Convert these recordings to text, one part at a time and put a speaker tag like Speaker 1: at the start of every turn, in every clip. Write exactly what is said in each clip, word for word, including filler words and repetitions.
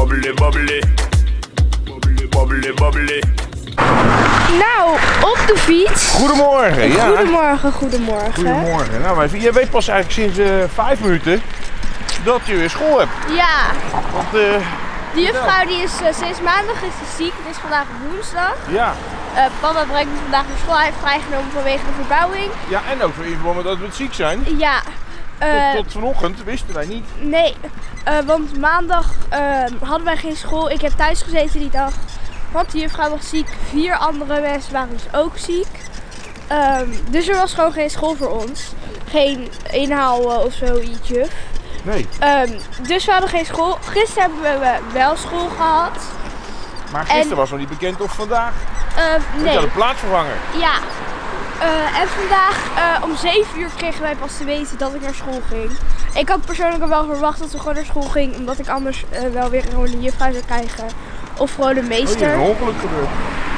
Speaker 1: Bubbly, bubbly. Bubbly, bubbly.
Speaker 2: Nou, op de fiets.
Speaker 3: Goedemorgen, ja.
Speaker 2: Goedemorgen, goedemorgen.
Speaker 3: Goedemorgen. Nou, maar je weet pas eigenlijk sinds uh, vijf minuten dat je weer school hebt.
Speaker 2: Ja.
Speaker 3: Want, uh,
Speaker 2: de juffrouw die is uh, sinds maandag is die ziek. Het is vandaag woensdag.
Speaker 3: Ja.
Speaker 2: Uh, papa brengt me vandaag naar school. Hij heeft vrijgenomen vanwege de verbouwing.
Speaker 3: Ja, en ook in verband met dat we ziek zijn.
Speaker 2: Ja. Uh,
Speaker 3: tot, tot vanochtend wisten wij niet.
Speaker 2: Nee, uh, want maandag uh, hadden wij geen school. Ik heb thuis gezeten die dag. Want de juffrouw was ziek. Vier andere mensen waren dus ook ziek. Um, dus er was gewoon geen school voor ons. Geen inhaal uh, of zoiets.
Speaker 3: Nee.
Speaker 2: Um, dus we hadden geen school. Gisteren hebben we wel school gehad.
Speaker 3: Maar gisteren
Speaker 2: en,
Speaker 3: was nog niet bekend of vandaag.
Speaker 2: Uh, nee.
Speaker 3: Je had een plaatsvervanger.
Speaker 2: Ja. Uh, en vandaag uh, om zeven uur kregen wij pas te weten dat ik naar school ging. Ik had persoonlijk wel verwacht dat we gewoon naar school gingen. Omdat ik anders uh, wel weer gewoon een juffrouw zou krijgen. Of gewoon de meester.
Speaker 3: Oh, hier is een ongeluk gebeurd.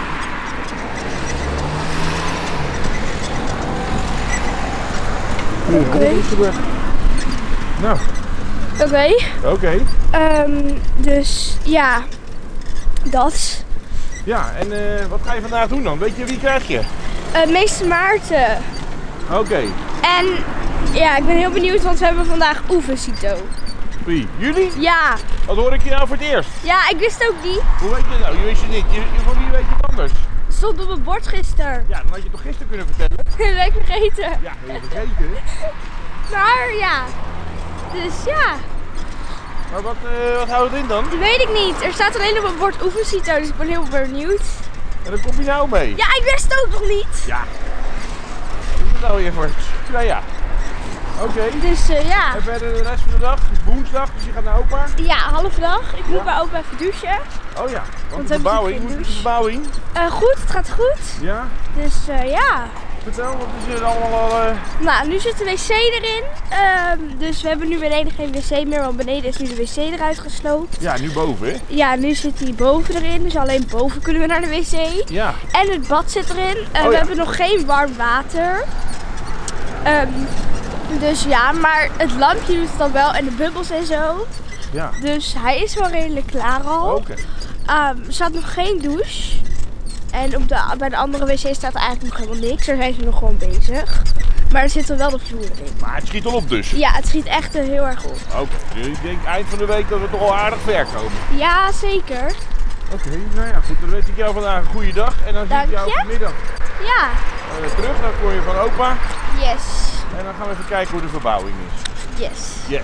Speaker 2: Oké. Okay.
Speaker 3: Nou.
Speaker 2: Oké. Okay.
Speaker 3: Oké. Okay.
Speaker 2: Um, dus ja, dat.
Speaker 3: Ja, en uh, wat ga je vandaag doen dan? Weet je, wie krijg je?
Speaker 2: Uh, meester Maarten.
Speaker 3: Oké. Okay.
Speaker 2: En ja, ik ben heel benieuwd, want we hebben vandaag oefencito.
Speaker 3: Wie? Jullie?
Speaker 2: Ja.
Speaker 3: Wat hoor ik je nou voor het eerst?
Speaker 2: Ja, ik wist ook niet.
Speaker 3: Hoe weet je nou? Je wist je niet. Je, je, van wie weet je het anders?
Speaker 2: Het stond op mijn bord gisteren.
Speaker 3: Ja, dan had je het toch gisteren kunnen vertellen?
Speaker 2: Dat heb ik vergeten.
Speaker 3: Ja, dat heb je vergeten.
Speaker 2: Maar ja. Dus ja.
Speaker 3: Maar wat, uh, wat houdt het in dan?
Speaker 2: Dat weet ik niet. Er staat alleen op mijn bord oefencito, dus ik ben heel benieuwd.
Speaker 3: En dan kom je nou mee?
Speaker 2: Ja, ik wist het ook nog niet.
Speaker 3: Ja. Wat is het nou weer voor? Nou ja. Oké. Okay.
Speaker 2: Dus uh, ja.
Speaker 3: En verder de rest van de dag, woensdag, dus je gaat naar opa?
Speaker 2: Ja, halve dag. Ik moet
Speaker 3: ja.
Speaker 2: bij opa even douchen.
Speaker 3: Oh ja, want,
Speaker 2: want
Speaker 3: de verbouwing, hoe is de verbouwing?
Speaker 2: Uh, goed, het gaat goed.
Speaker 3: Ja?
Speaker 2: Dus uh, ja.
Speaker 3: Vertel, wat is er allemaal al... Uh...
Speaker 2: Nou, nu zit de wc erin. Um, dus we hebben nu beneden geen wc meer, want beneden is nu de wc eruit gesloopt.
Speaker 3: Ja, nu boven hè?
Speaker 2: Ja, nu zit die boven erin, dus alleen boven kunnen we naar de wc.
Speaker 3: Ja.
Speaker 2: En het bad zit erin. Uh,
Speaker 3: oh,
Speaker 2: we
Speaker 3: ja.
Speaker 2: hebben nog geen warm water. Um, dus ja, maar het lampje doet het dan wel en de bubbels en zo.
Speaker 3: Ja.
Speaker 2: Dus hij is wel redelijk klaar al.
Speaker 3: Oké. Okay.
Speaker 2: Um, er staat nog geen douche. En op de, bij de andere wc staat eigenlijk nog helemaal niks. Daar zijn ze nog gewoon bezig. Maar er zit er wel de vloer in.
Speaker 3: Maar het schiet al op dus?
Speaker 2: Ja, het schiet echt uh, heel erg op.
Speaker 3: Oké, okay. Dus ik denk eind van de week dat we toch al aardig ver komen.
Speaker 2: Ja, zeker.
Speaker 3: Oké, okay, nou ja goed. Dan wens ik jou vandaag een goede dag. En dan zie ik jou vanmiddag
Speaker 2: ja.
Speaker 3: uh, terug. Dan kom je van opa.
Speaker 2: Yes.
Speaker 3: En dan gaan we even kijken hoe de verbouwing is.
Speaker 2: Yes.
Speaker 3: Yes.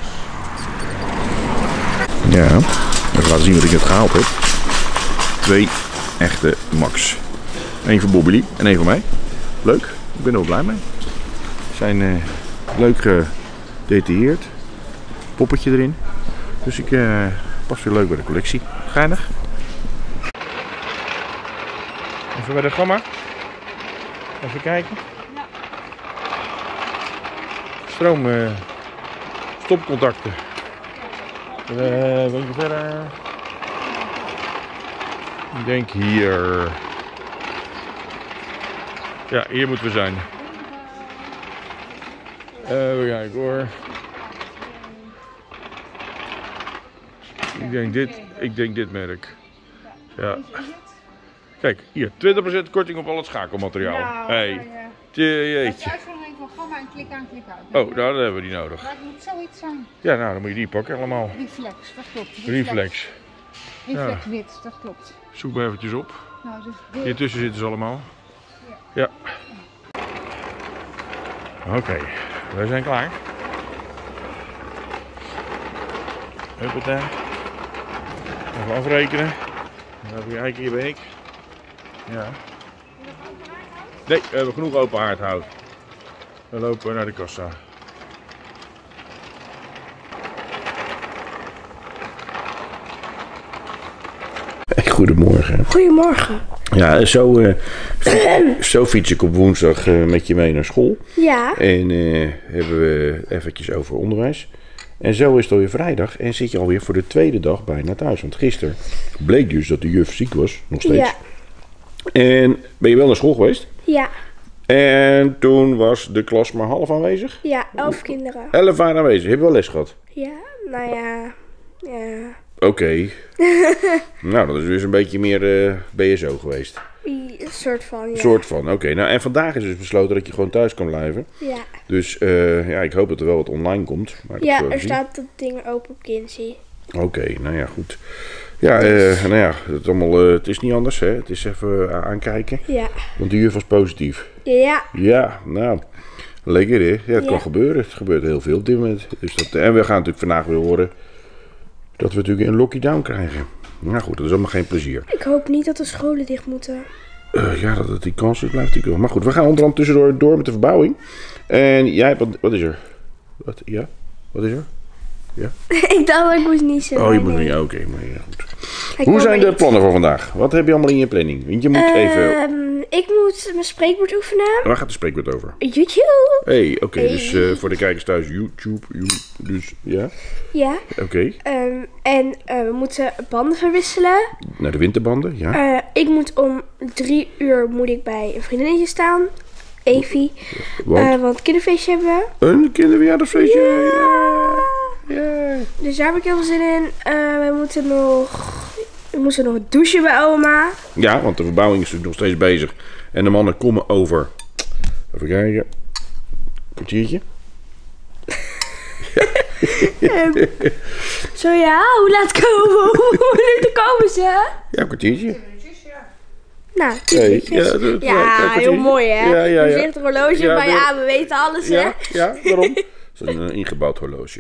Speaker 3: Ja, even laten zien wat ik net gehaald heb. Twee echte Max. Eén voor Bobby en één voor mij. Leuk, ik ben er wel blij mee. Ze zijn uh, leuk gedetailleerd. Poppetje erin. Dus ik uh, pas weer leuk bij de collectie. Geinig. Even bij de gamma. Even kijken. Stroom uh, stopcontacten. Uh, een beetje verder. Ik denk hier. Ja, hier moeten we zijn. Even kijken hoor. Ik denk dit, ik denk dit merk. Ja. Kijk, hier, twintig procent korting op al het schakelmateriaal.
Speaker 4: Ja,
Speaker 3: hey.
Speaker 4: ja.
Speaker 3: Jeetje.
Speaker 4: Van gamma en klik aan, klik uit.
Speaker 3: Oh, nou, dat hebben we die nodig.
Speaker 4: Maar het moet zoiets zijn.
Speaker 3: Ja, nou, dan moet je die pakken allemaal.
Speaker 4: Reflex, dat klopt.
Speaker 3: Reflex. Reflex,
Speaker 4: Reflex ja. Wit, dat klopt.
Speaker 3: Zoek maar eventjes op.
Speaker 4: Nou, dus dit...
Speaker 3: Hiertussen zitten ze allemaal. Ja. ja. Oké, okay. wij zijn klaar. Huppatee. Even afrekenen. Even kijken, hier ben ik. Ja. Nee, we hebben genoeg open haardhout. We lopen naar de kassa. Goedemorgen.
Speaker 2: Goedemorgen.
Speaker 3: Ja, zo, uh, zo fiets ik op woensdag uh, met je mee naar school.
Speaker 2: Ja.
Speaker 3: En uh, hebben we eventjes over onderwijs. En zo is het alweer vrijdag en zit je alweer voor de tweede dag bijna thuis. Want gisteren bleek dus dat de juf ziek was, nog steeds.
Speaker 2: Ja.
Speaker 3: En ben je wel naar school geweest?
Speaker 2: Ja.
Speaker 3: En toen was de klas maar half aanwezig?
Speaker 2: Ja, elf kinderen.
Speaker 3: Elf waren aanwezig. Heb je wel les gehad?
Speaker 2: Ja, nou ja. Ja.
Speaker 3: Oké. Okay. Nou, dat is dus een beetje meer uh, B S O geweest.
Speaker 2: Een soort van, ja.
Speaker 3: soort van, oké. Okay. Nou, en vandaag is dus besloten dat je gewoon thuis kan blijven.
Speaker 2: Ja.
Speaker 3: Dus uh, ja, ik hoop dat er wel wat online komt. Maar
Speaker 2: ja, er zien. staat dat ding open op Kinsey.
Speaker 3: Oké, okay, nou ja, goed. Ja, uh, nou ja, het, allemaal, uh, het is niet anders, hè. Het is even uh, aankijken.
Speaker 2: Ja.
Speaker 3: Want de juf was positief.
Speaker 2: Ja.
Speaker 3: Ja, nou, lekker hè. Ja, het ja. kan gebeuren. Het gebeurt heel veel op dit moment. Dus dat, en we gaan natuurlijk vandaag weer horen dat we natuurlijk een lockdown krijgen. Nou goed, dat is allemaal geen plezier.
Speaker 2: Ik hoop niet dat de scholen dicht moeten.
Speaker 3: Uh, ja, dat het die kans is, blijft natuurlijk wel. Maar goed, we gaan onderhand tussendoor door met de verbouwing. En jij, wat, wat is er? Wat, ja? Wat is er? Ja?
Speaker 2: Ik dacht dat ik moest niezen.
Speaker 3: Oh, je moet niet. Oké, okay, maar ja, goed. Ik Hoe zijn de niet. plannen voor vandaag? Wat heb je allemaal in je planning? Want je moet uh, even...
Speaker 2: Ik moet mijn spreekwoord oefenen.
Speaker 3: Waar gaat de spreekwoord over?
Speaker 2: YouTube.
Speaker 3: Hey, oké. Okay, hey. Dus uh, voor de kijkers thuis, YouTube. You, dus ja?
Speaker 2: Ja.
Speaker 3: Oké. Okay.
Speaker 2: Um, en uh, we moeten banden verwisselen.
Speaker 3: Naar de winterbanden, ja.
Speaker 2: Uh, ik moet om drie uur moet ik bij een vriendinnetje staan. Evie. Want? Uh, want kinderfeestje hebben we.
Speaker 3: Een kinderverjaardagsfeestje?
Speaker 2: Ja. Yeah. Dus daar heb ik heel veel zin in. Uh, we moeten nog... We moeten nog douchen bij oma.
Speaker 3: Ja, want de verbouwing is natuurlijk nog steeds bezig. En de mannen komen over... Even kijken. Kwartiertje.
Speaker 2: um, zo ja, hoe laat komen? Hoe minuten komen ze?
Speaker 3: Ja, een kwartiertje.
Speaker 2: Nou, hey, ja, dat, ja, ja heel mooi hè. Ja, ja, ja. Je zegt het horloge, ja, maar ja, we weten alles hè.
Speaker 3: Ja, ja, waarom? Dat is een uh, ingebouwd horloge.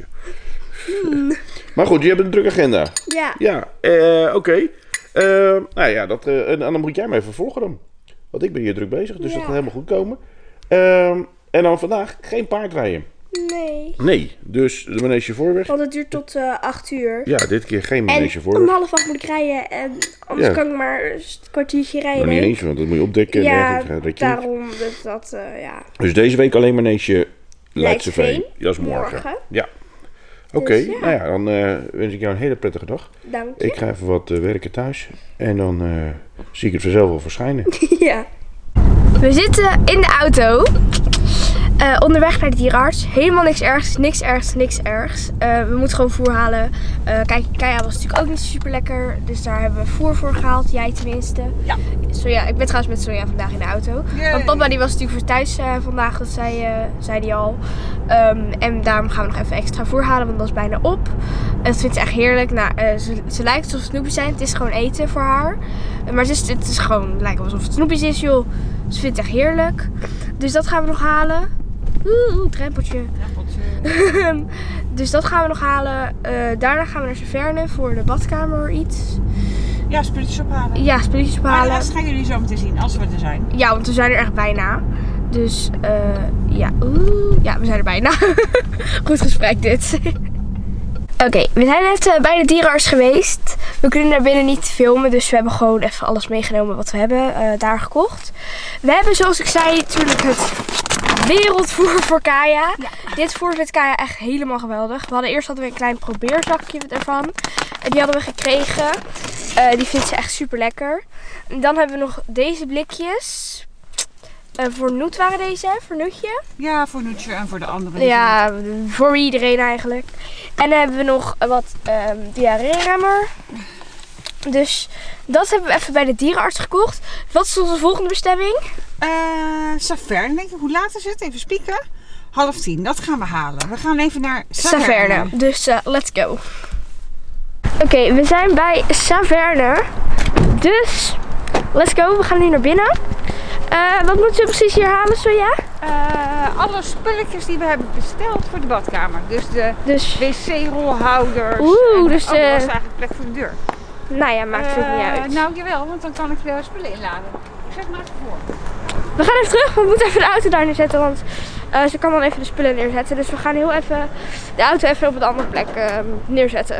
Speaker 3: Hmm. Maar goed, je hebt een drukke agenda.
Speaker 2: Ja.
Speaker 3: Ja, uh, oké. Okay. Uh, nou ja, dat, uh, en dan moet jij me even volgen dan. Want ik ben hier druk bezig, dus ja. dat gaat helemaal goed komen. Uh, en dan vandaag geen paardrijden.
Speaker 2: Nee.
Speaker 3: Nee, dus de manege Voorweg.
Speaker 2: Want het duurt tot uh, acht uur.
Speaker 3: Ja, dit keer geen manege Voorweg.
Speaker 2: En om half acht moet ik rijden en anders ja. kan ik maar een kwartiertje rijden.
Speaker 3: Nou, niet eens, want dat moet je opdekken.
Speaker 2: Ja,
Speaker 3: en dat
Speaker 2: daarom dat, dat uh, ja.
Speaker 3: Dus deze week alleen manege Leidseveen. Dat is morgen. morgen. Ja. Oké, okay, dus, ja. nou ja, dan uh, wens ik jou een hele prettige dag.
Speaker 2: Dank je.
Speaker 3: Ik ga even wat uh, werken thuis en dan uh, zie ik het vanzelf wel verschijnen.
Speaker 2: Ja. We zitten in de auto. Uh, onderweg naar de dierenarts. Helemaal niks ergs, niks ergs, niks ergs. Uh, we moeten gewoon voer halen. Uh, kijk, Kaya was natuurlijk ook niet super lekker. Dus daar hebben we voer voor gehaald. Jij tenminste.
Speaker 4: Ja.
Speaker 2: Soja, ik ben trouwens met Soja vandaag in de auto. Yay. Want papa die was natuurlijk voor thuis uh, vandaag. Dat zei, uh, zei die al. Um, en daarom gaan we nog even extra voer halen. Want dat is bijna op. En dat vindt ze echt heerlijk. Nou, uh, ze, ze lijkt alsof het snoepjes zijn. Het is gewoon eten voor haar. Uh, maar het is, het is gewoon het lijkt alsof het snoepjes is joh. Ze vindt het echt heerlijk. Dus dat gaan we nog halen. Oeh, oeh, drempeltje. drempeltje. Dus dat gaan we nog halen. Uh, daarna gaan we naar Saverne voor de badkamer iets.
Speaker 4: Ja, spulletjes ophalen.
Speaker 2: Ja, spulletjes ophalen.
Speaker 4: Maar de rest gaan jullie zo meteen zien, als we er zijn.
Speaker 2: Ja, want we zijn er echt bijna. Dus, uh, ja, oeh, ja, we zijn er bijna. Goed gesprek dit. Oké, okay, we zijn net uh, bij de dierenarts geweest. We kunnen daar binnen niet filmen, dus we hebben gewoon even alles meegenomen wat we hebben uh, daar gekocht. We hebben, zoals ik zei, natuurlijk het wereldvoer voor Kaya. Ja. Dit voer vindt Kaya echt helemaal geweldig. We hadden eerst hadden we een klein probeerzakje ervan. En die hadden we gekregen. Uh, die vindt ze echt super lekker. En dan hebben we nog deze blikjes. Uh, voor Noet waren deze, hè? Voor Noetje.
Speaker 4: Ja, voor Noetje en voor de anderen.
Speaker 2: Ja, voor iedereen eigenlijk. En dan hebben we nog wat um, diarree-remmer. Dus dat hebben we even bij de dierenarts gekocht. Wat is onze volgende bestemming?
Speaker 4: Uh, Saverne, denk ik. Hoe laat is het? Even spieken. Half tien, dat gaan we halen. We gaan even naar Saverne.
Speaker 2: Saverne. Dus uh, let's go. Oké, okay, we zijn bij Saverne. Dus let's go. We gaan nu naar binnen. Uh, wat moeten we precies hier halen, Soja?
Speaker 4: Uh, alle spulletjes die we hebben besteld voor de badkamer. Dus de
Speaker 2: dus...
Speaker 4: wc-rolhouders.
Speaker 2: Oeh, dus...
Speaker 4: Oh, dat was eigenlijk plek voor de deur.
Speaker 2: Nou ja, maakt het uh, niet uit.
Speaker 4: Nou, jawel, want dan kan ik de spullen inladen. Zeg maar even voor.
Speaker 2: We gaan even terug. We moeten even de auto daar neerzetten, want uh, ze kan dan even de spullen neerzetten. Dus we gaan heel even de auto even op een andere plek uh, neerzetten.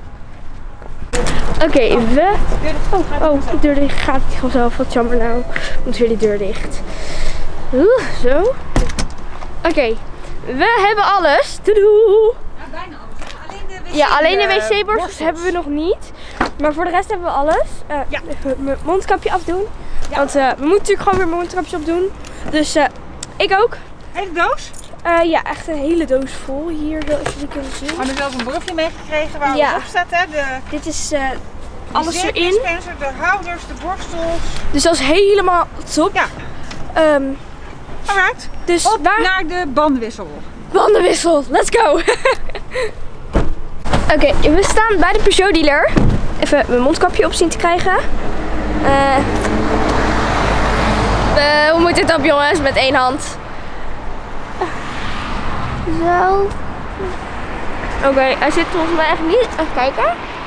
Speaker 2: Oké, okay, oh, we... Oh, oh, de deur dicht gaat niet vanzelf. Wat jammer nou. Moet weer die deur dicht. Oeh, zo. Oké, okay, we hebben alles. Doedoe.
Speaker 4: Ja, bijna alles. Alleen de wc,
Speaker 2: ja, alleen de wc-borstels hebben we nog niet. Maar voor de rest hebben we alles. Uh,
Speaker 4: ja.
Speaker 2: Even mijn mondkapje afdoen. Ja. Want uh, we moeten natuurlijk gewoon weer mijn mondkapje opdoen. Dus uh, ik ook.
Speaker 4: Hele doos?
Speaker 2: Uh, ja, echt een hele doos vol hier, zoals jullie kunnen zien.
Speaker 4: We hebben zelfs een briefje meegekregen waar
Speaker 2: Ja.
Speaker 4: alles op staat. Hè? De,
Speaker 2: Dit is uh, alles
Speaker 4: de
Speaker 2: erin.
Speaker 4: dispenser, de houders, de borstels.
Speaker 2: Dus dat is helemaal top.
Speaker 4: Ja.
Speaker 2: Um,
Speaker 4: Alright.
Speaker 2: dus
Speaker 4: Op
Speaker 2: waar...
Speaker 4: naar de bandenwissel.
Speaker 2: Bandenwissel, let's go! Oké, okay, we staan bij de Peugeot dealer. Even mijn mondkapje op zien te krijgen. Uh, uh, hoe moet dit op, jongens? Met één hand. Zo. Oké, okay, hij zit volgens mij echt niet. Even kijken.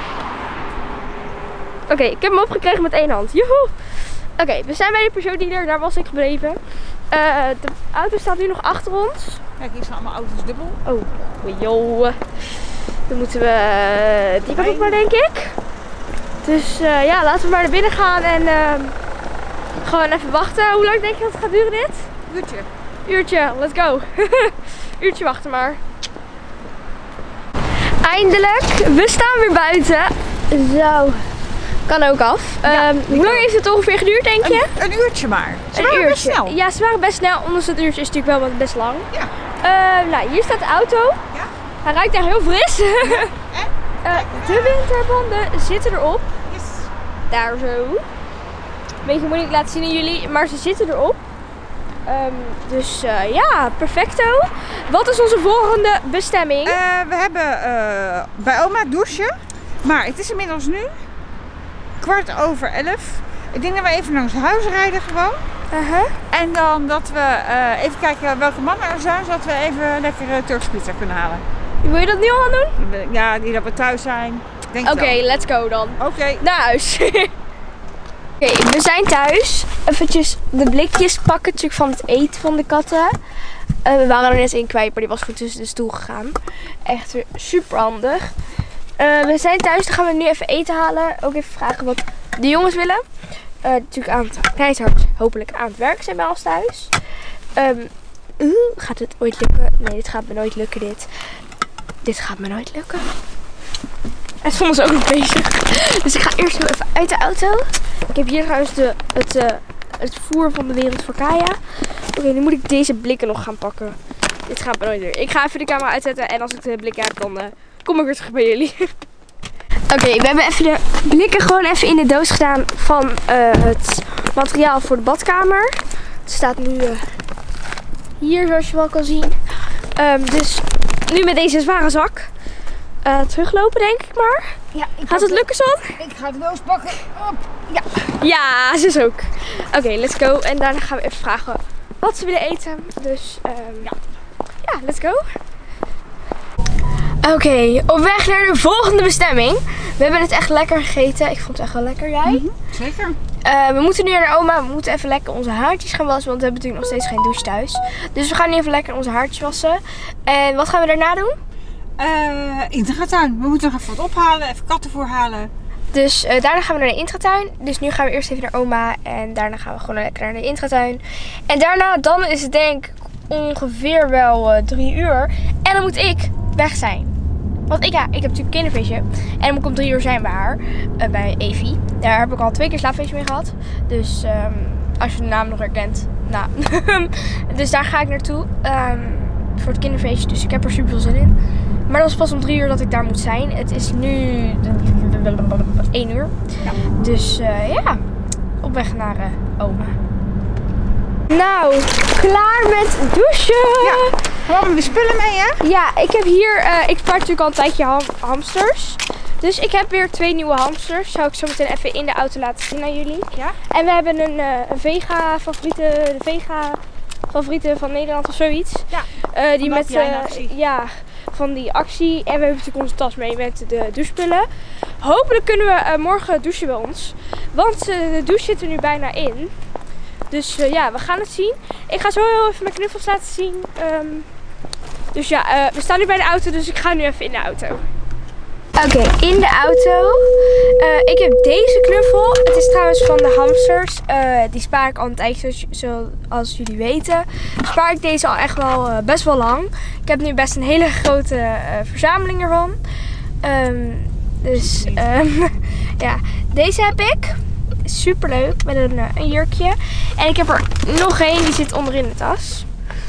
Speaker 2: Oké, okay, ik heb hem opgekregen met één hand. Joehoe! Oké, okay, we zijn bij de Peugeot dealer, daar was ik gebleven. Uh, de auto staat nu nog achter ons.
Speaker 4: Kijk, hier staan allemaal auto's dubbel.
Speaker 2: Oh, joh. Dan moeten we uh, die kant op maar, denk ik. Dus uh, ja, laten we maar naar binnen gaan en uh, gewoon even wachten. Hoe lang denk je dat het gaat duren dit?
Speaker 4: Uurtje.
Speaker 2: Uurtje, let's go. Uurtje wachten maar. Eindelijk, we staan weer buiten. Zo, kan ook af.
Speaker 4: Ja,
Speaker 2: um, hoe lang heeft het ongeveer geduurd, denk je?
Speaker 4: Een, een uurtje maar. Ze
Speaker 2: een
Speaker 4: waren
Speaker 2: uurtje.
Speaker 4: best snel.
Speaker 2: Ja, ze waren best snel. Ondanks het uurtje is het natuurlijk wel wat best lang.
Speaker 4: Ja.
Speaker 2: Uh, nou, hier staat de auto.
Speaker 4: Ja.
Speaker 2: Hij ruikt echt heel fris.
Speaker 4: Ja.
Speaker 2: uh, de winterbanden zitten erop.
Speaker 4: Yes.
Speaker 2: Daar zo. Beetje moeilijk laten zien aan jullie, maar ze zitten erop. Um, dus uh, ja, perfecto. Wat is onze volgende bestemming?
Speaker 4: Uh, we hebben uh, bij oma douchen. Maar het is inmiddels nu kwart over elf. Ik denk dat we even langs huis rijden gewoon.
Speaker 2: Uh-huh.
Speaker 4: En dan dat we uh, even kijken welke mannen er zijn, zodat we even lekker uh, Turks pizza kunnen halen.
Speaker 2: Wil je dat nu al gaan doen?
Speaker 4: Ja, die dat we thuis zijn.
Speaker 2: Oké, okay, let's go dan.
Speaker 4: Oké. Okay.
Speaker 2: Naar huis. Oké, okay, we zijn thuis. Eventjes de blikjes pakken natuurlijk van het eten van de katten. Uh, we waren er net één kwijt, maar die was goed tussen de stoel gegaan. Echt weer super handig. Uh, we zijn thuis, dan gaan we nu even eten halen. Ook even vragen wat de jongens willen. Uh, natuurlijk aan het Keishard, hopelijk aan het werk zijn bij ons thuis. Um, uh, gaat het ooit lukken? Nee, dit gaat me nooit lukken dit. Dit gaat me nooit lukken. En ze vonden ze ook nog bezig. Dus ik ga eerst nog even uit de auto. Ik heb hier trouwens de, het, uh, het voer van de wereld voor Kaya. Oké, okay, nu moet ik deze blikken nog gaan pakken. Dit gaat me nooit lukken. Ik ga even de camera uitzetten en als ik de blikken heb, dan uh, kom ik weer terug bij jullie. Oké, okay, we hebben even de blikken gewoon even in de doos gedaan van uh, het materiaal voor de badkamer. Het staat nu uh, hier, zoals je wel kan zien. Um, dus nu met deze zware zak uh, teruglopen, denk ik maar.
Speaker 4: Ja, ik
Speaker 2: Gaat het lukken, Son?
Speaker 4: Ik ga de doos pakken. Op. Ja.
Speaker 2: Ja, ze is ook. Oké, okay, let's go. En daarna gaan we even vragen wat ze willen eten. Dus um, ja. ja, let's go. Oké, okay, op weg naar de volgende bestemming. We hebben het echt lekker gegeten. Ik vond het echt wel lekker, jij?
Speaker 4: Mm-hmm, zeker.
Speaker 2: Uh, we moeten nu naar oma. We moeten even lekker onze haartjes gaan wassen. Want we hebben natuurlijk nog steeds geen douche thuis. Dus we gaan nu even lekker onze haartjes wassen. En wat gaan we daarna doen?
Speaker 4: Uh, intratuin. We moeten nog even wat ophalen. Even kattenvoer halen.
Speaker 2: Dus uh, daarna gaan we naar de intratuin. Dus nu gaan we eerst even naar oma. En daarna gaan we gewoon lekker naar de intratuin. En daarna, dan is het denk ik ongeveer wel uh, drie uur. En dan moet ik weg zijn. Want ik, ja, ik heb natuurlijk een kinderfeestje. En dan moet ik om drie uur zijn bij haar. Uh, bij Evie. Daar heb ik al twee keer slaapfeestje mee gehad. Dus um, als je de naam nog herkent. Nou. Dus daar ga ik naartoe. Um, voor het kinderfeestje. Dus ik heb er super veel zin in. Maar dat is pas om drie uur dat ik daar moet zijn. Het is nu één uur. Ja. Dus uh, ja. Op weg naar uh, oma. Nou, klaar met douchen.
Speaker 4: Ja. Hebben we spullen mee, hè?
Speaker 2: Ja, ik heb hier, uh, ik spaar natuurlijk al een tijdje ham hamsters. Dus ik heb weer twee nieuwe hamsters. Zou ik zo meteen even in de auto laten zien aan jullie.
Speaker 4: Ja.
Speaker 2: En we hebben een, uh, een vega favoriete, de vega favoriete van Nederland of zoiets.
Speaker 4: Ja.
Speaker 2: Uh, die met, uh, ja, van die actie. En we hebben natuurlijk onze tas mee met de douchespullen. Hopelijk kunnen we uh, morgen douchen bij ons. Want uh, de douche zit er nu bijna in. Dus uh, ja, we gaan het zien. Ik ga zo heel even mijn knuffels laten zien. Um, dus ja, uh, we staan nu bij de auto, dus ik ga nu even in de auto. Oké, okay, in de auto. Uh, ik heb deze knuffel. Het is trouwens van de hamsters. Uh, die spaar ik al een tijdje, zoals, zoals jullie weten. Spaar ik deze al echt wel uh, best wel lang. Ik heb nu best een hele grote uh, verzameling ervan. Um, dus um, ja, deze heb ik. Super leuk met een, een jurkje. En ik heb er nog één, die zit onderin de tas.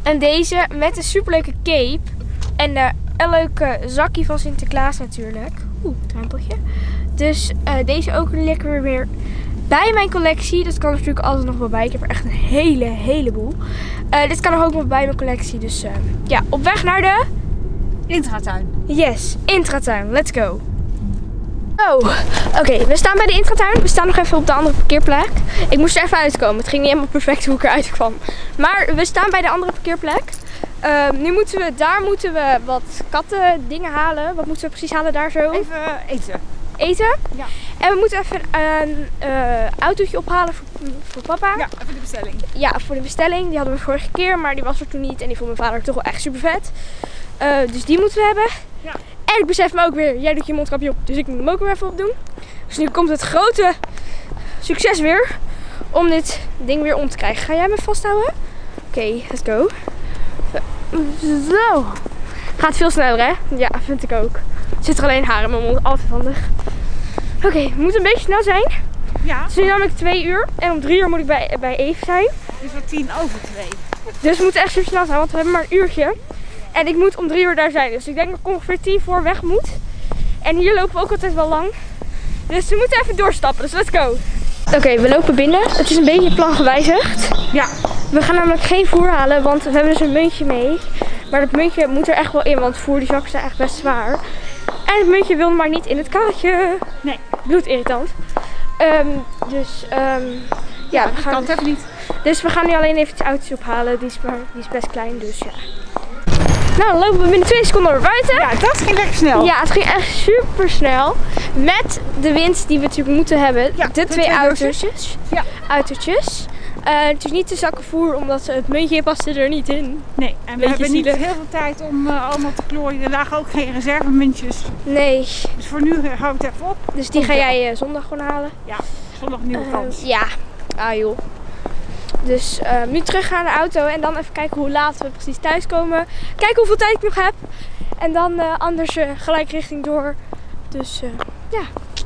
Speaker 2: En deze met een superleuke cape. En uh, een leuke zakje van Sinterklaas natuurlijk. Oeh, drempeltje. Dus uh, deze ook lekker weer bij mijn collectie. Dat kan er natuurlijk altijd nog wel bij. Ik heb er echt een hele, heleboel. Uh, dit kan er ook nog bij mijn collectie. Dus uh, ja, op weg naar de...
Speaker 4: Intratuin.
Speaker 2: Yes, intratuin. Let's go. Oh, oké. Okay, we staan bij de intratuin. We staan nog even op de andere parkeerplek. Ik moest er even uitkomen. Het ging niet helemaal perfect hoe ik eruit kwam. Maar we staan bij de andere parkeerplek. Uh, nu moeten we, daar moeten we wat katten dingen halen. Wat moeten we precies halen daar zo?
Speaker 4: Even eten.
Speaker 2: Eten?
Speaker 4: Ja.
Speaker 2: En we moeten even een uh, autootje ophalen voor, voor papa.
Speaker 4: Ja, even de bestelling.
Speaker 2: Ja, voor de bestelling. Die hadden we vorige keer, maar die was er toen niet. En die vond mijn vader toch wel echt super vet. Uh, dus die moeten we hebben.
Speaker 4: Ja.
Speaker 2: En ik besef me ook weer, jij doet je mondkapje op, dus ik moet hem ook weer even opdoen. Dus nu komt het grote succes weer om dit ding weer om te krijgen. Ga jij me vasthouden? Oké, okay, let's go. Zo. Gaat veel sneller, hè? Ja, vind ik ook. Er zit er alleen haar in mijn mond, altijd handig. Oké, okay, we moeten een beetje snel zijn.
Speaker 4: Ja.
Speaker 2: Het is nu namelijk twee uur en om drie uur moet ik bij, bij Eve zijn.
Speaker 4: Het is wel tien over twee.
Speaker 2: Dus we moeten echt super snel zijn, want we hebben maar een uurtje. En ik moet om drie uur daar zijn, dus ik denk dat ik ongeveer tien voor weg moet. En hier lopen we ook altijd wel lang. Dus we moeten even doorstappen, dus let's go. Oké, okay, we lopen binnen. Het is een beetje het plan gewijzigd.
Speaker 4: Ja.
Speaker 2: We gaan namelijk geen voer halen, want we hebben dus een muntje mee. Maar dat muntje moet er echt wel in, want voer die zakken zijn echt best zwaar. En het muntje wil maar niet in het karretje.
Speaker 4: Nee.
Speaker 2: Bloedirritant. Um, dus um, ja, we
Speaker 4: dat
Speaker 2: gaan
Speaker 4: kan het even niet.
Speaker 2: Dus we gaan nu alleen even de auto's ophalen. Die is, maar, die is best klein, dus ja. Nou, dan lopen we binnen twee seconden weer buiten.
Speaker 4: Ja, dat ging lekker snel.
Speaker 2: Ja, het ging echt super snel. Met de wind die we natuurlijk moeten hebben.
Speaker 4: Ja,
Speaker 2: de,
Speaker 4: de
Speaker 2: twee,
Speaker 4: twee
Speaker 2: autootjes.
Speaker 4: Ja.
Speaker 2: Autootjes. Uh, het is niet de zakken voer, omdat het muntje paste er niet in.
Speaker 4: Nee, en we
Speaker 2: Beetje
Speaker 4: hebben
Speaker 2: zielig.
Speaker 4: niet heel veel tijd om uh, allemaal te klooien. Er lagen ook geen reservemuntjes.
Speaker 2: Nee.
Speaker 4: Dus voor nu uh, hou ik het even op.
Speaker 2: Dus die ga jij uh, zondag gewoon halen?
Speaker 4: Ja, zondag een nieuwe
Speaker 2: Uh,
Speaker 4: kans.
Speaker 2: ja. Ah joh. Dus uh, nu terug gaan naar de auto en dan even kijken hoe laat we precies thuis komen. Kijken hoeveel tijd ik nog heb. En dan uh, anders uh, gelijk richting door. Dus uh, ja.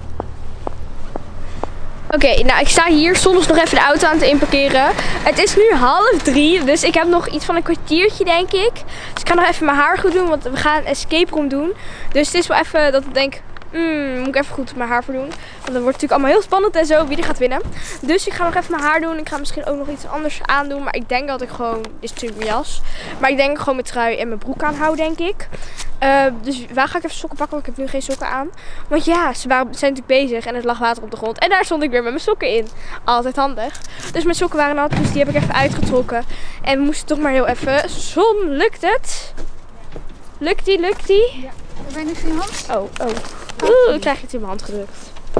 Speaker 2: Oké, okay, nou ik sta hier soms nog even de auto aan te inparkeren. Het is nu half drie, dus ik heb nog iets van een kwartiertje denk ik. Dus ik ga nog even mijn haar goed doen, want we gaan een escape room doen. Dus het is wel even dat ik denk, mm, moet ik even goed mijn haar voor doen. Want dan wordt het natuurlijk allemaal heel spannend en zo, wie er gaat winnen. Dus ik ga nog even mijn haar doen. Ik ga misschien ook nog iets anders aandoen. Maar ik denk dat ik gewoon, dit is natuurlijk mijn jas. Maar ik denk dat ik gewoon mijn trui en mijn broek aanhoud, denk ik. Uh, dus waar ga ik even sokken pakken, want ik heb nu geen sokken aan. Want ja, ze waren, zijn natuurlijk bezig en het lag water op de grond. En daar stond ik weer met mijn sokken in. Altijd handig. Dus mijn sokken waren nat, dus die heb ik even uitgetrokken. En we moesten toch maar heel even. Zon, lukt het? Lukt die, lukt die?
Speaker 4: Ja. Ben je geen hand?
Speaker 2: Oh, oh. Oeh, ik krijg het in mijn hand gedrukt.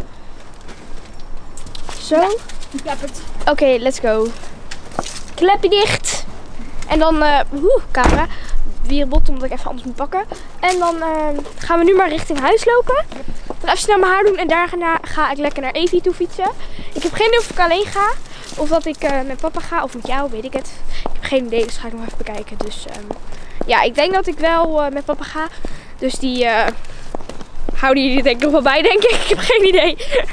Speaker 2: Zo.
Speaker 4: Ja, ik heb het.
Speaker 2: Oké, okay, let's go. Klepje dicht. En dan, uh, oeh, camera. Weer bot omdat ik even anders moet pakken. En dan uh, gaan we nu maar richting huis lopen. Dan even snel mijn haar doen en daarna ga ik lekker naar Evie toe fietsen. Ik heb geen idee of ik alleen ga. Of dat ik uh, met papa ga of met jou, weet ik het. Ik heb geen idee, dus ga ik nog even bekijken. Dus um, ja, ik denk dat ik wel uh, met papa ga. Dus die uh, houden jullie denk ik nog wel bij, denk ik. Ik heb geen idee.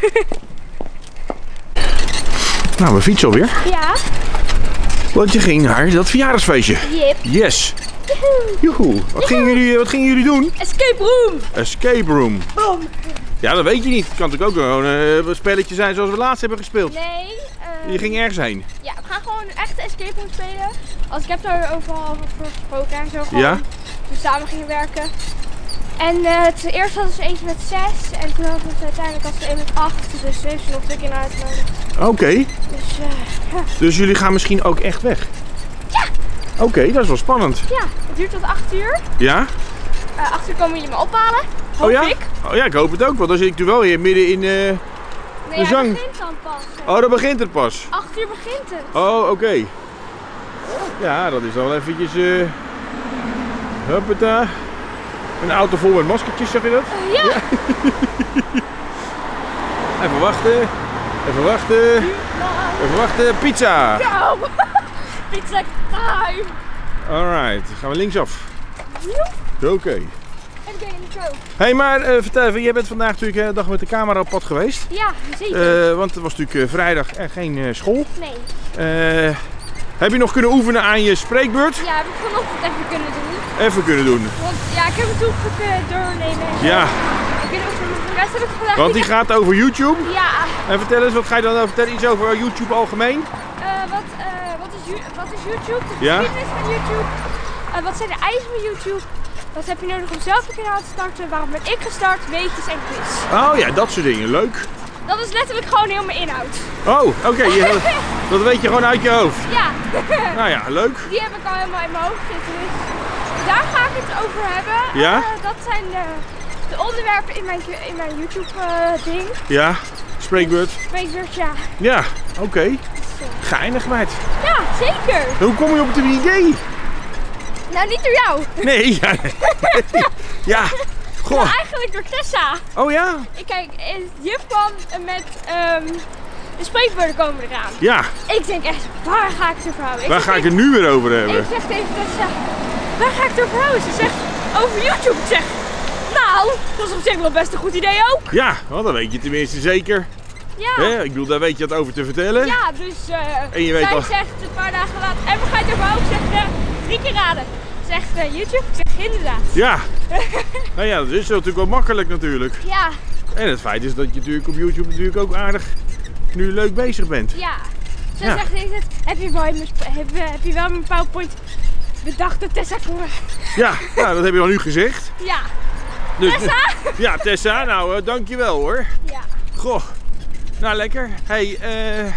Speaker 3: Nou, we fietsen alweer.
Speaker 2: Ja.
Speaker 3: Want je ging naar dat verjaardagsfeestje.
Speaker 2: Yep.
Speaker 3: Yes. Joehoe. Wat gingen jullie, wat gingen jullie doen?
Speaker 2: Escape room.
Speaker 3: Escape room.
Speaker 2: Boom.
Speaker 3: Ja, dat weet je niet. Het kan natuurlijk ook gewoon uh, een spelletje zijn zoals we laatst hebben gespeeld.
Speaker 2: Nee. Uh,
Speaker 3: je ging ergens heen.
Speaker 2: Ja, we gaan gewoon een echte escape room spelen. Als ik heb daar overal voor gesproken en zo. Gewoon
Speaker 3: Ja?
Speaker 2: we samen gingen werken. En uh, het eerst hadden ze eentje met zes en toen hadden ze uiteindelijk hadden ze een met acht. Dus ze heeft ze nog een stukje naar uitgenodigd.
Speaker 3: Oké. Okay.
Speaker 2: Dus uh, ja.
Speaker 3: Dus jullie gaan misschien ook echt weg?
Speaker 2: Ja!
Speaker 3: Oké, okay, dat is wel spannend.
Speaker 2: Ja, het duurt tot acht uur.
Speaker 3: Ja?
Speaker 2: Uh, acht uur komen jullie me ophalen. Hoop
Speaker 3: oh ja?
Speaker 2: ik.
Speaker 3: Oh ja, ik hoop het ook, want dan zit ik nu wel hier midden in uh,
Speaker 2: nee,
Speaker 3: de zang.
Speaker 2: Nee, begint dan pas.
Speaker 3: Oh, dat begint het pas.
Speaker 2: acht uur begint het.
Speaker 3: Oh, oké. Okay. Ja, dat is wel eventjes... Uh, huppata. Een auto vol met maskertjes, zag je dat?
Speaker 2: Uh, ja. ja.
Speaker 3: Even wachten. Even wachten. Even wachten. Pizza.
Speaker 2: Go! Pizza time.
Speaker 3: Alright, dan gaan we linksaf. Oké. Okay.
Speaker 2: Hé,
Speaker 3: hey, maar uh, vertel even, jij bent vandaag natuurlijk de hele dag met de camera op pad geweest.
Speaker 2: Ja, zeker.
Speaker 3: Uh, want het was natuurlijk uh, vrijdag en geen uh, school.
Speaker 2: Nee.
Speaker 3: Uh, Heb je nog kunnen oefenen aan je spreekbeurt?
Speaker 2: Ja, heb ik vanochtend even kunnen doen.
Speaker 3: Even kunnen doen.
Speaker 2: Want ja, ik heb het toen kunnen doornemen. En zo.
Speaker 3: Ja.
Speaker 2: Ik weet niet of de rest heb ik vandaag
Speaker 3: Want die
Speaker 2: niet-
Speaker 3: gaat over YouTube.
Speaker 2: Ja.
Speaker 3: En vertel eens, wat ga je dan over vertellen? Iets over YouTube algemeen?
Speaker 2: Eh, wat, eh, wat, is, You- wat is YouTube? De
Speaker 3: Ja.
Speaker 2: geschiedenis van YouTube. Eh, wat zijn de eisen van YouTube? Wat heb je nodig om zelf een kanaal te starten? Waarom ben ik gestart? Weetjes en quiz.
Speaker 3: Oh ja, dat soort dingen. Leuk.
Speaker 2: Dat is letterlijk gewoon heel mijn inhoud.
Speaker 3: Oh, oké. je- Dat weet je gewoon uit je hoofd.
Speaker 2: Ja.
Speaker 3: Nou ja, leuk.
Speaker 2: Die heb ik al helemaal in mijn hoofd zitten. Dus daar ga ik het over hebben.
Speaker 3: Ja?
Speaker 2: Eh, dat zijn de, de onderwerpen in mijn, in mijn YouTube eh, ding.
Speaker 3: Ja, spreekbeurt.
Speaker 2: Spreekbeurt, ja.
Speaker 3: Ja, oké. Geinig meid.
Speaker 2: Ja, zeker.
Speaker 3: Hoe kom je op het idee?
Speaker 2: Nou, niet door jou.
Speaker 3: Nee, ja. Ja, goh.
Speaker 2: Nou, eigenlijk door Tessa.
Speaker 3: Oh ja?
Speaker 2: Ik kijk, eh, juf kwam met ehm, de spreekbeurten komen eraan.
Speaker 3: Ja,
Speaker 2: Ik denk echt, waar ga ik het over houden?
Speaker 3: waar
Speaker 2: zeg
Speaker 3: ga ik het
Speaker 2: tegen-
Speaker 3: nu weer over
Speaker 2: Ik
Speaker 3: hebben?
Speaker 2: zeg tegen Tessa, waar ga ik het over houden? Ze zegt, over YouTube. Ik zeg, nou, dat is op zich wel best een goed idee ook.
Speaker 3: Ja, well, dan weet je tenminste zeker.
Speaker 2: Ja.
Speaker 3: Hè? Ik bedoel, daar weet je het over te vertellen.
Speaker 2: Ja, dus uh,
Speaker 3: En je weet
Speaker 2: zij
Speaker 3: al-
Speaker 2: zegt een paar dagen later, en we gaan het over houden. Ik zeg, uh, drie keer raden. Zegt uh, YouTube? Ik zeg, inderdaad.
Speaker 3: Ja. Nou ja, dat is natuurlijk wel makkelijk natuurlijk.
Speaker 2: Ja,
Speaker 3: En het feit is dat je natuurlijk op YouTube natuurlijk ook aardig nu leuk bezig bent.
Speaker 2: ja. Ze
Speaker 3: Ja.
Speaker 2: zegt, de hele tijd, heb je wel in mijn, sp- heb, heb je wel mijn PowerPoint bedacht dat Tessa kon?
Speaker 3: Ja, nou, dat heb je al nu gezegd.
Speaker 2: Ja.
Speaker 3: Dus,
Speaker 2: Tessa?
Speaker 3: Ja, Tessa, nou, uh, dankjewel hoor.
Speaker 2: Ja.
Speaker 3: Goh, nou lekker. Hey, eh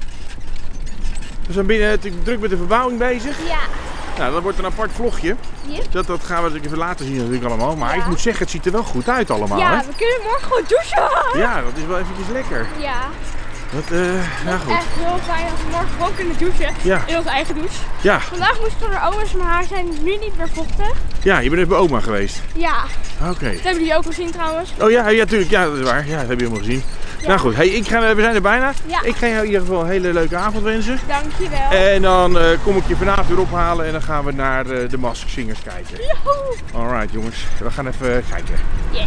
Speaker 3: we zijn binnen natuurlijk druk met de verbouwing bezig.
Speaker 2: Ja.
Speaker 3: Nou, dat wordt een apart vlogje.
Speaker 2: Yep.
Speaker 3: Dat, dat gaan we natuurlijk even laten zien natuurlijk allemaal. Maar
Speaker 2: Ja.
Speaker 3: ik moet zeggen, het ziet er wel goed uit allemaal.
Speaker 2: Ja,
Speaker 3: Hè?
Speaker 2: we kunnen morgen gewoon douchen.
Speaker 3: Ja, dat is wel eventjes lekker.
Speaker 2: Ja.
Speaker 3: Dat, eh nou goed.
Speaker 2: Echt heel fijn als we morgen gewoon kunnen douchen.
Speaker 3: Ja.
Speaker 2: In onze eigen douche.
Speaker 3: Ja,
Speaker 2: Vandaag moest ik naar oma's, mijn haar zijn nu niet meer vochtig.
Speaker 3: ja, je bent even bij oma geweest.
Speaker 2: Ja.
Speaker 3: Oké.
Speaker 2: Dat hebben jullie ook al gezien trouwens.
Speaker 3: Oh ja, ja, tuurlijk. Ja, dat is waar. Ja, dat heb je helemaal gezien.
Speaker 2: Ja.
Speaker 3: Nou goed, hey, ik ga, we zijn er bijna.
Speaker 2: Ja.
Speaker 3: Ik ga jou in ieder geval een hele leuke avond wensen.
Speaker 2: Dankjewel.
Speaker 3: En dan eh, kom ik je vanavond weer ophalen en dan gaan we naar eh, de Mask Singers kijken.
Speaker 2: Joehoe.
Speaker 3: Alright jongens, we gaan even kijken.
Speaker 2: Yes.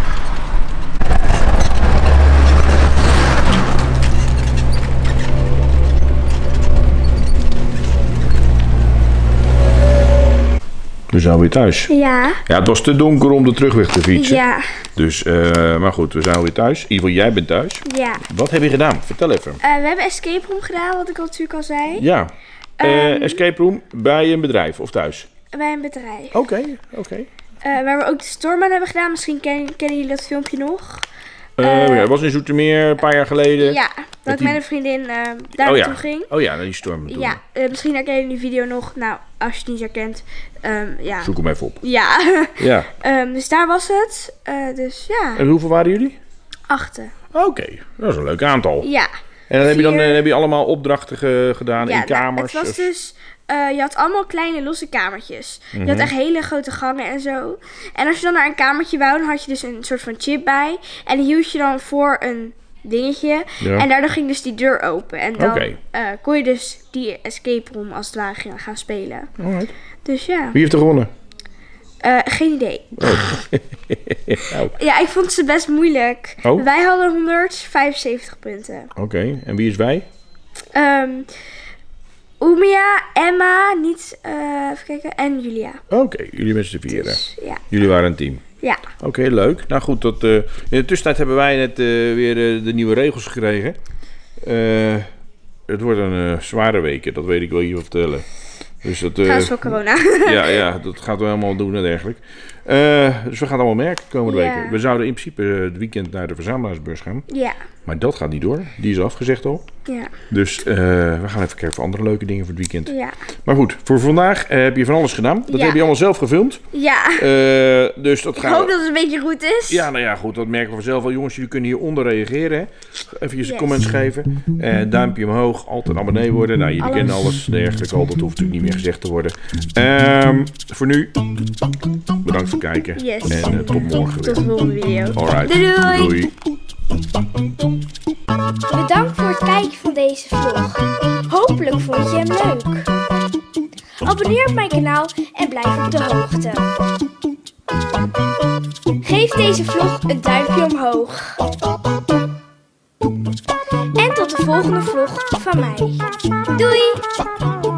Speaker 3: We zijn weer thuis.
Speaker 2: Ja.
Speaker 3: Ja, het was te donker om de terugweg te fietsen.
Speaker 2: Ja.
Speaker 3: Dus, eh, maar goed, we zijn weer thuis. In ieder geval, jij bent thuis.
Speaker 2: Ja.
Speaker 3: Wat heb je gedaan? Vertel even.
Speaker 2: Uh, we hebben escape room gedaan, wat ik al natuurlijk al zei.
Speaker 3: Ja. Eh,
Speaker 2: Ehm.
Speaker 3: escape room bij een bedrijf of thuis?
Speaker 2: Bij een bedrijf.
Speaker 3: Oké, oké.
Speaker 2: Uh, waar we ook de storm aan hebben gedaan. Misschien ken, kennen jullie dat filmpje nog?
Speaker 3: Eh,
Speaker 2: Eh,
Speaker 3: ja, het was in Zoetermeer een paar jaar geleden.
Speaker 2: Ja, dat ik
Speaker 3: die-
Speaker 2: met een vriendin uh, daar
Speaker 3: oh,
Speaker 2: naartoe
Speaker 3: ja.
Speaker 2: ging.
Speaker 3: Oh ja, die storm toen.
Speaker 2: Ja, uh, misschien herkennen jullie die video nog. Nou, als je het niet herkent, um, ja.
Speaker 3: Zoek hem even op.
Speaker 2: Ja,
Speaker 3: Ja.
Speaker 2: um, dus daar was het. Uh, dus ja,
Speaker 3: En hoeveel waren jullie?
Speaker 2: achten.
Speaker 3: Oké, dat is een leuk aantal.
Speaker 2: Ja.
Speaker 3: En dan heb je dan
Speaker 2: Vier.
Speaker 3: eh, heb je allemaal opdrachten ge- gedaan
Speaker 2: Ja,
Speaker 3: in
Speaker 2: nou,
Speaker 3: kamers?
Speaker 2: het was
Speaker 3: of-
Speaker 2: dus, uh, je had allemaal kleine losse kamertjes. Je had echt hele grote gangen en zo. En als je dan naar een kamertje wou, dan had je dus een soort van chip bij. En die hield je dan voor een dingetje.
Speaker 3: Ja.
Speaker 2: En daardoor ging dus die deur open. En dan
Speaker 3: Oké.
Speaker 2: uh, kon je dus die escape room als het ware gaan- gaan spelen.
Speaker 3: Alright.
Speaker 2: Dus ja,
Speaker 3: Wie heeft er gewonnen?
Speaker 2: Uh, geen idee.
Speaker 3: Oh.
Speaker 2: Ja, ik vond ze best moeilijk.
Speaker 3: Oh?
Speaker 2: Wij hadden honderdvijfenzeventig punten.
Speaker 3: Oké, en wie is wij?
Speaker 2: Um, Umia, Emma, niet, uh, even kijken, en Julia.
Speaker 3: Oké, jullie met z'n vieren.
Speaker 2: Dus, ja.
Speaker 3: Jullie waren een team.
Speaker 2: Ja.
Speaker 3: Oké, leuk. Nou goed, dat, eh, in de tussentijd hebben wij net eh, weer eh, de nieuwe regels gekregen. Eh, het wordt een uh, zware week, dat weet ik wel hier vertellen. Dus dat, eh,
Speaker 2: Trouwens voor corona.
Speaker 3: ja, ja, dat gaat we helemaal doen en dergelijke. Uh, dus we gaan het allemaal merken de komende
Speaker 2: Ja.
Speaker 3: weken. We zouden in principe uh, het weekend naar de verzamelaarsbeurs gaan.
Speaker 2: Ja.
Speaker 3: Maar dat gaat niet door. Die is afgezegd al.
Speaker 2: Ja.
Speaker 3: Dus uh, we gaan even kijken voor andere leuke dingen voor het weekend.
Speaker 2: Ja.
Speaker 3: Maar goed, voor vandaag uh, heb je van alles gedaan. Dat
Speaker 2: Ja.
Speaker 3: heb je allemaal zelf gefilmd.
Speaker 2: Ja.
Speaker 3: Uh, dus dat
Speaker 2: Ik
Speaker 3: gaan
Speaker 2: hoop
Speaker 3: we...
Speaker 2: dat het een beetje goed is.
Speaker 3: Ja, nou ja, goed, dat merken we vanzelf wel. Jongens, jullie kunnen hieronder reageren. Hè? Even je
Speaker 2: Yes.
Speaker 3: comments geven. Uh, duimpje omhoog, altijd abonnee worden. Nou, jullie
Speaker 2: Alles.
Speaker 3: kennen alles dergelijke al. Dat hoeft natuurlijk niet meer gezegd te worden. Um, voor nu, bedankt voor het kijken.
Speaker 2: Yes.
Speaker 3: En uh, tot morgen
Speaker 2: Tot
Speaker 3: weer.
Speaker 2: de volgende video.
Speaker 3: Alright.
Speaker 2: Doei doei.
Speaker 3: Doei.
Speaker 2: Bedankt voor het kijken van deze vlog. Hopelijk vond je hem leuk. Abonneer op mijn kanaal en blijf op de hoogte. Geef deze vlog een duimpje omhoog. En tot de volgende vlog van mij. Doei!